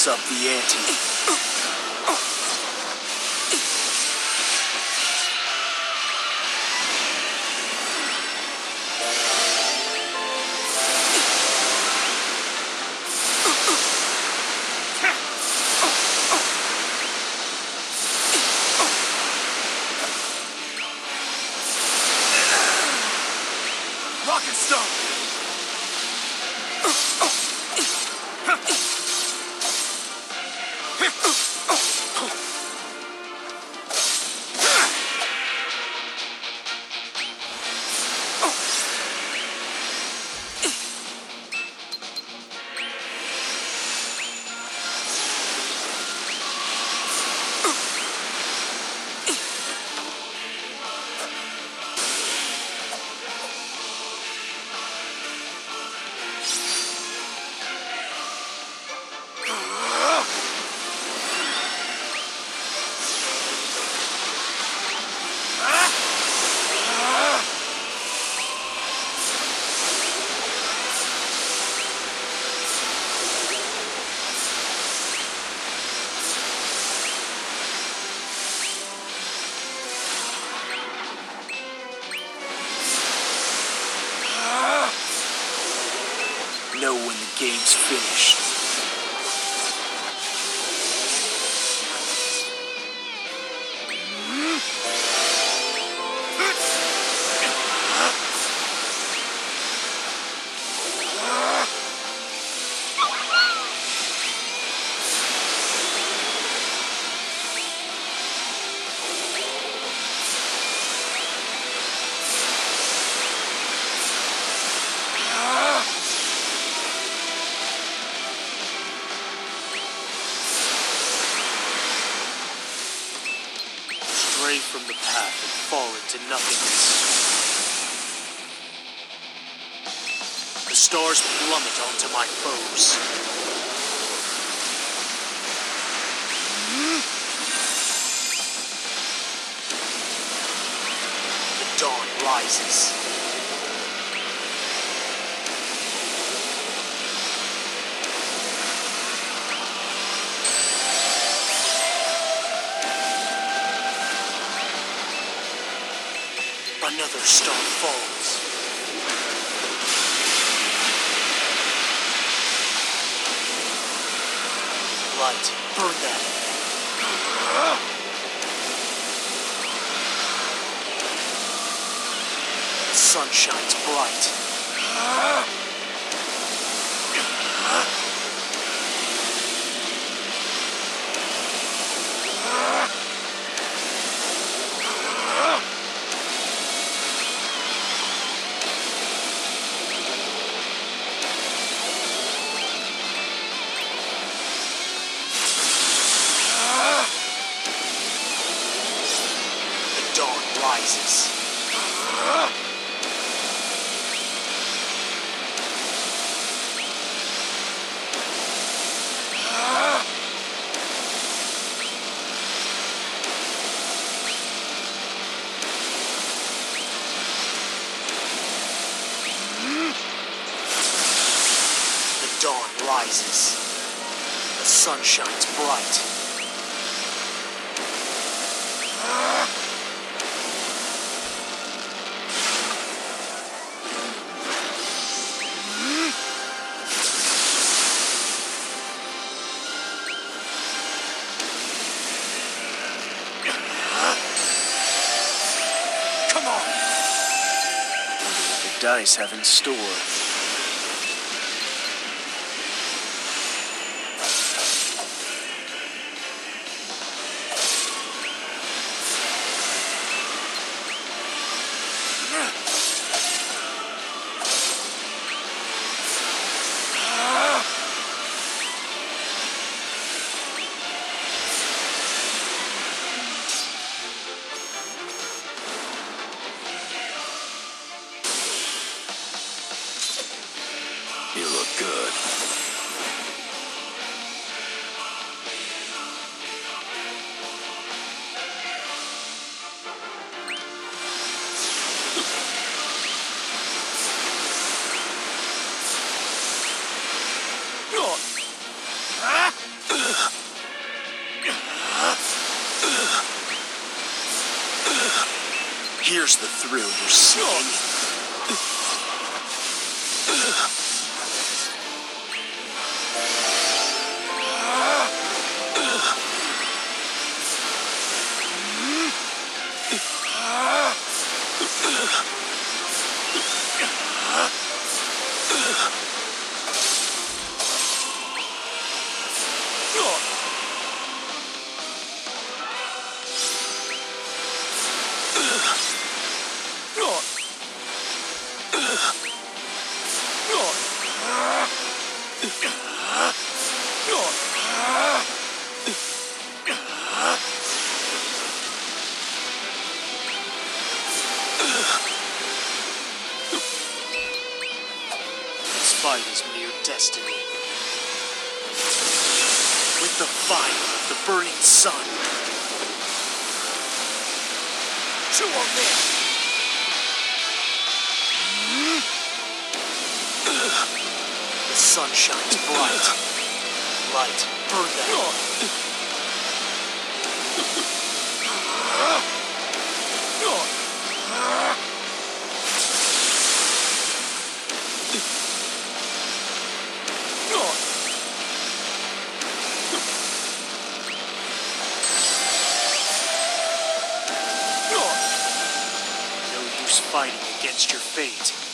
up the ante. Rocket Stone! Know when the game's finished. Stray from the path and fall into nothingness. The stars plummet onto my foes. The dawn rises. Another star falls. Light, burn that. The sun shines bright. Rises. The dawn rises. The sun shines bright. Dice have in store. Here's the thrill you're seeking. This fight is mere destiny. With the fire of the burning sun. Chew on there. The sun shines bright. Light, burn that. No use fighting against your fate.